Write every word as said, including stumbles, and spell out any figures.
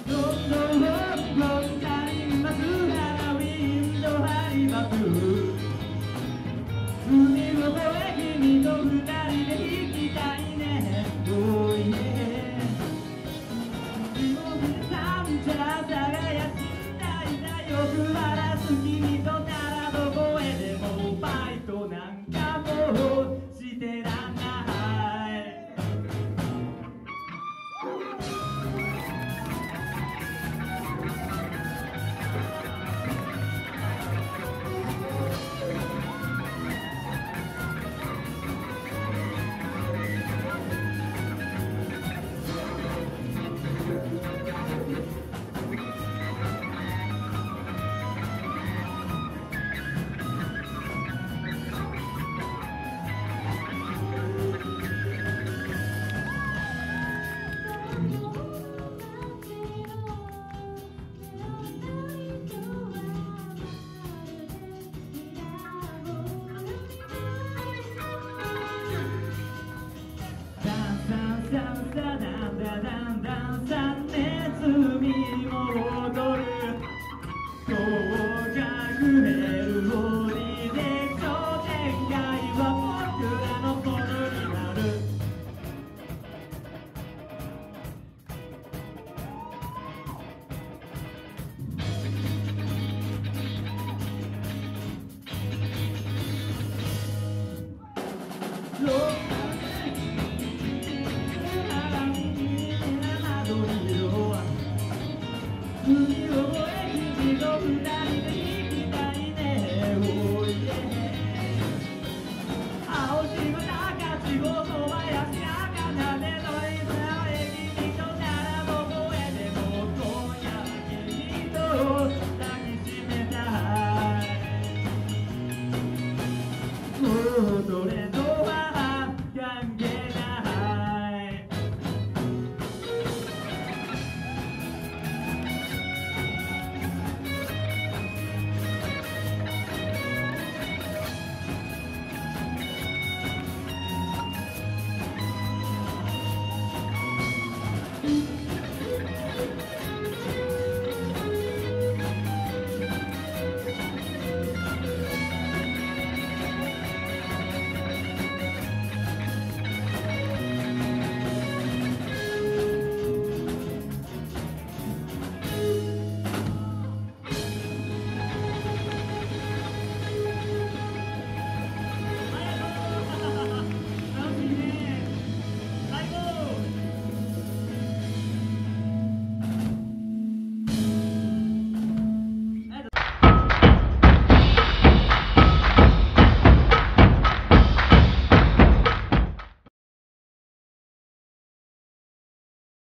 どんどんどんかりますハロウィンのハリバク海の声君と二人で弾きたいねおいねサンチャー耕したいだよく笑す君とならどこへでもバイトなんかもうしてらんないだんだんだんだんだんだんネズミも踊る合格メルボリで商店街は僕らのものになるロック